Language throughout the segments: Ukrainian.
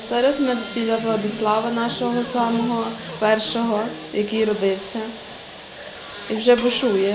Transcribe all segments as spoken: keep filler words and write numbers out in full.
Зараз ми біля Владислава, нашого самого першого, який родився. І вже бушує.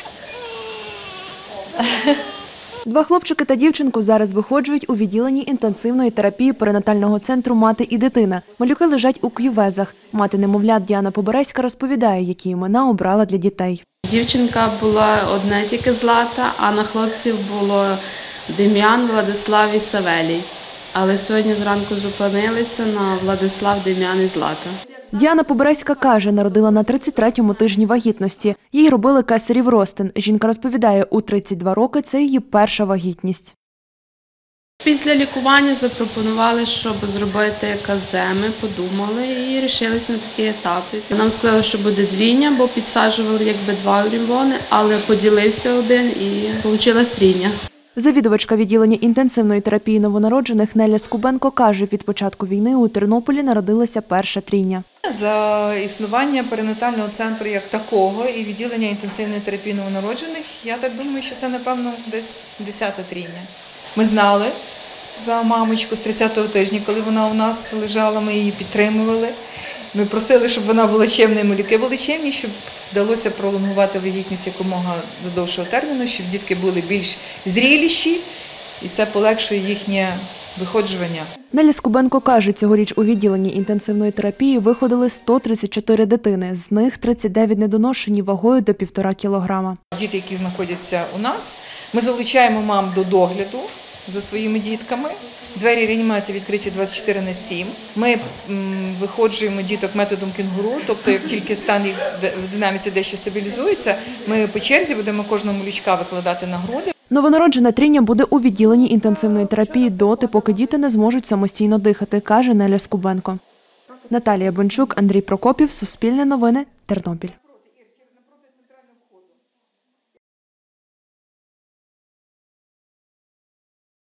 Два хлопчики та дівчинку зараз виходжують у відділенні інтенсивної терапії перинатального центру «Мати і дитина». Малюки лежать у кювезах. Мати немовлят Діана Побереська розповідає, які імена обрала для дітей. Дівчинка була одна тільки Злата, а на хлопців було Дем'ян, Владислав і Савелій. Але сьогодні зранку зупинилися на Владислав, Дем'ян і Злата. Діана Побереська каже, народила на тридцять третьому тижні вагітності. Їй робили кесарів розтин. Жінка розповідає, у тридцять два роки це її перша вагітність. Після лікування запропонували, щоб зробити ЕКЗ. Ми подумали і вирішилися на такі етапи. Нам сказали, що буде двійня, бо підсаджували якби два ембріони, але поділився один і вийшла трійня. Завідувачка відділення інтенсивної терапії новонароджених Неля Скубенко каже, від початку війни у Тернополі народилася перша трійня. За існування перинатального центру як такого і відділення інтенсивної терапії новонароджених, я так думаю, що це, напевно, десь десята трійня. Ми знали за мамочку з тридцятого тижня, коли вона у нас лежала, ми її підтримували. Ми просили, щоб вона була чемною, малюки були чемні, щоб вдалося пролонгувати вагітність якомога до довшого терміну, щоб дітки були більш зріліші, і це полегшує їхнє виходжування. Неля Скубенко каже, цьогоріч у відділенні інтенсивної терапії виходили сто тридцять чотири дитини, з них тридцять дев'ять недоношені вагою до півтора кілограма. Діти, які знаходяться у нас, ми залучаємо мам до догляду за своїми дітками. Двері реанімації відкриті двадцять чотири на сім. Ми виходжуємо діток методом кінгуру, тобто як тільки стан їх в динаміці дещо стабілізується, ми по черзі будемо кожного малючка викладати на груди. Новонароджена трійня буде у відділенні інтенсивної терапії доти, поки діти не зможуть самостійно дихати, каже Неля Скубенко. Наталія Бончук, Андрій Прокопів, Суспільне новини, Тернопіль.